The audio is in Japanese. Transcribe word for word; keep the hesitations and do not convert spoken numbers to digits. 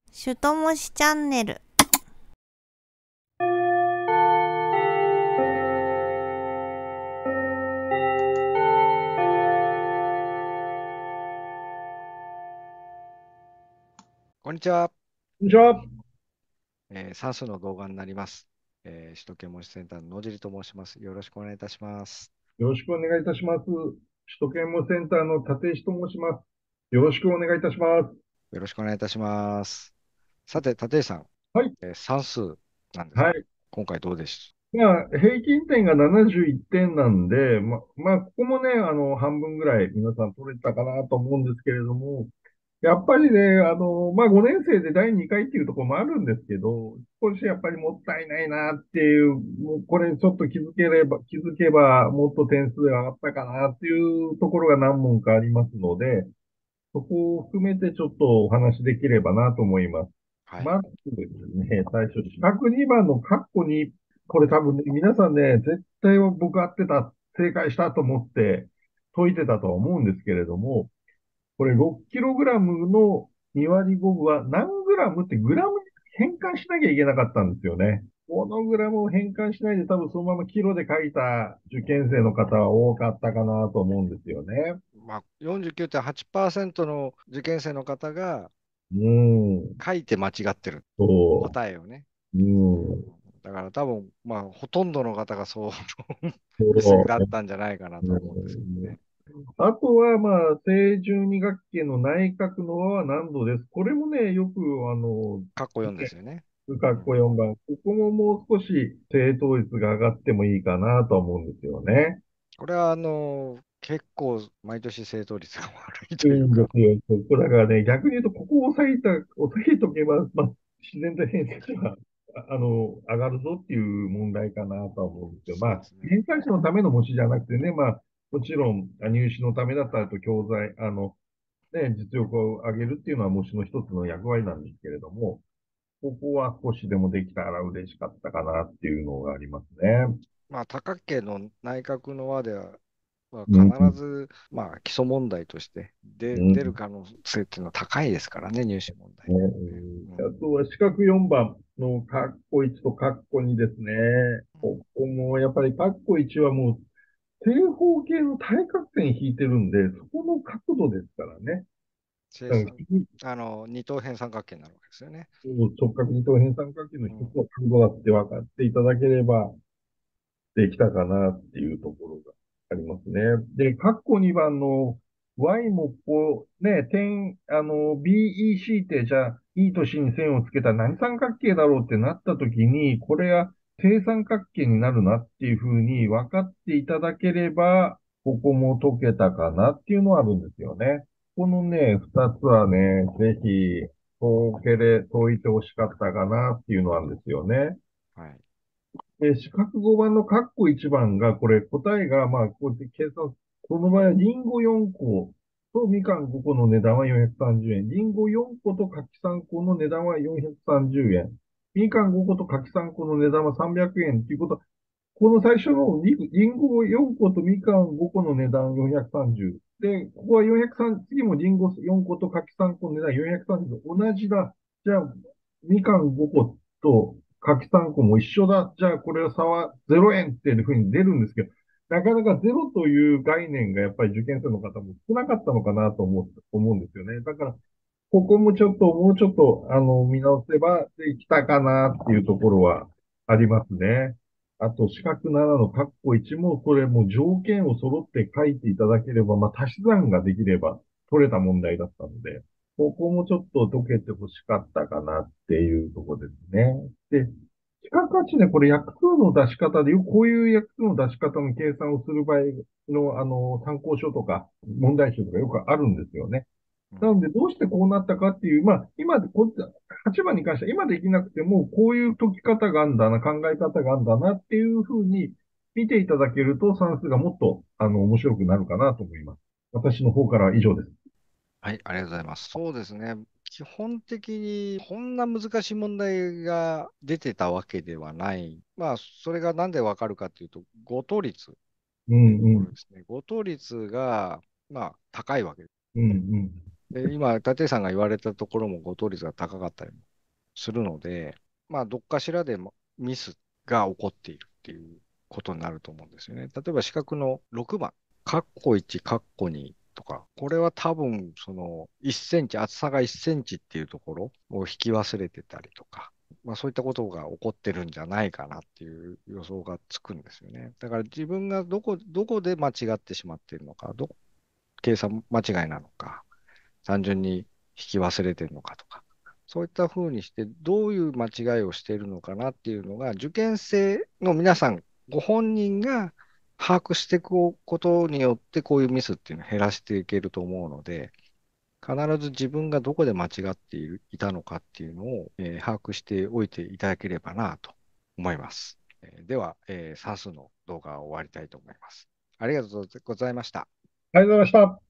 シュトモシチャンネル。 こんにちは。 こんにちは。 えー算数の動画になります。えー首都圏模試センターの野尻と申します。よろしくお願いいたします。 よろしくお願いいたします。首都圏模センターの立石と申します。よろしくお願いいたします。 よろしくお願いいたします。さて、立石さん、 はい。 えー算数なんですけど、 はい。 今回どうでしまあ、平均点がななじゅういってんなんで、ま、まあ、ここもね、あの、半分ぐらい皆さん取れたかなと思うんですけれども、やっぱりね、あの、まあ、ごねん生でだいにかいっていうところもあるんですけど、少しやっぱりもったいないなっていう、もうこれちょっと気づければ、気づけばもっと点数が上がったかなっていうところが何問かありますので、そこを含めてちょっとお話できればなと思います。 ょう。はい。 まずですね、最初、四角にばんのカッコに、これ多分ね、皆さんね、絶対僕合ってた、正解したと思って解いてたとは思うんですけれども、これ ろっキログラム のに割ごぶは何グラムってグラムに変換しなきゃいけなかったんですよね。このグラムを変換しないで多分そのままキロで書いた受験生の方は多かったかなと思うんですよね。 まあ、よんじゅうきゅうてんはちパーセントの受験生の方がうーん、 書いて間違ってるそ答えをね。 う。ううんん。 だから多分、まあ、ほとんどの方がそうミスそだったんじゃないかなう。 と思うんですけどうん。 ね。 あとは、まあ、正十二学期の内角の和は何度です。これもね、よく、あの、 過去よんですよね。 かっこうん。 よんばん。ここももう少し正答率が上がってもいいかなと思うんですよね。 これは、あの、結構、毎年正答率が悪いいいというか、 んですよ。ここだからね、逆に言うと、ここを押さえた、押さえとけば、まあ、自然と偏差値は、ああの、上がるぞっていう問題かなとは思うんですけど、まあ、 そうですね。 偏差値のための模試じゃなくてね、まあ、もちろん、あ入試のためだったらと教材、あの、ね、実力を上げるっていうのは模試の一つの役割なんですけれども、ここは少しでもできたら嬉しかったかなっていうのがありますね。 まあ、多角形の内角の和では、まうん、 あ、必ず、まあ、基礎問題としてで出るうん、 可能性っていうのは高いですからね、入試問題ね、 ってね。 うんうん。 あとは四角よんばんのカッコいちとカッコにですね。ここもやっぱりカッコいちはもう正方形の対角線引いてるんで、そこの角度ですからね。 正三だからあの、二等辺三角形になるわけですよね。 直角二等辺三角形の一つうん。 の角度だって分かっていただければできたかなっていうところがありますね。で、カッコにばんの Y もこう、ね、点、あの、ビーイーシー ってじゃあ、いいと C に線をつけたら何三角形だろうってなった時に、これは正三角形になるなっていうふうに分かっていただければ、ここも解けたかなっていうのはあるんですよね。このね、二つはね、ぜひ、解けれ、解いてほしかったかなっていうのはあるんですよね。 はい。 で、四角ごばんのカッコいちばんが、これ答えが、まあ、こうやって計算、この場合はリンゴよんことみかんごこの値段はよんひゃくさんじゅうえん。リンゴよんこと柿さんこの値段はよんひゃくさんじゅうえん。みかんごこと柿さんこの値段はさんびゃくえんということは、この最初のリリンゴよんことみかんごこの値段よんひゃくさんじゅう。で、ここはよんひゃくさん、次もリンゴよんこと柿さんこの値段よんひゃくさんじゅう。同じだ。じゃあ、みかんごこと柿さんこも一緒だ。じゃあ、これは差はゼロえんっていうふうに出るんですけど、なかなかゼロという概念がやっぱり受験生の方も少なかったのかなと思う、思うんですよね。だから、ここもちょっと、もうちょっと、あの、見直せばできたかなっていうところはありますね。あと、四角ななの括弧いちも、これも条件を揃って書いていただければ、まあ、足し算ができれば取れた問題だったので、ここもちょっと解けて欲しかったかなっていうところですね。で、四角はちね、これ約数の出し方で、こういう約数の出し方の計算をする場合の、あの、参考書とか問題集とかよくあるんですよね。 うん。 なので、どうしてこうなったかっていう、まあ、今、こっち、はちばんに関しては今できなくても、こういう解き方があるんだな、考え方があるんだなっていうふうに見ていただけると、算数がもっと、あの、面白くなるかなと思います。私の方からは以上です。 はい、ありがとうございます。そうですね。基本的にこんな難しい問題が出てたわけではない。まあ、それがなんでわかるかというと、誤答率っうんていうとうん、 ころですね。誤答率が、まあ、高いわけです。 うんうん。 で今、立石さんが言われたところも誤答率が高かったりもするので、まあ、どっかしらでもミスが起こっているっていうことになると思うんですよね。例えば四角のろくばん、カッコいち、カッコにとか、これは多分、そのいっセンチ、厚さがいっセンチっていうところを引き忘れてたりとか、まあそういったことが起こってるんじゃないかなっていう予想がつくんですよね。だから自分がどこ、どこで間違ってしまっているのか、ど、計算間違いなのか、単純に引き忘れてるのかとか、そういったふうにして、どういう間違いをしているのかなっていうのが、受験生の皆さん、ご本人が把握していくことによって、こういうミスっていうのを減らしていけると思うので、必ず自分がどこで間違っている、いたのかっていうのを、えー把握しておいていただければなと思います。えーでは、えー算数の動画を終わりたいと思います。ありがとうございました。 ありがとうございました。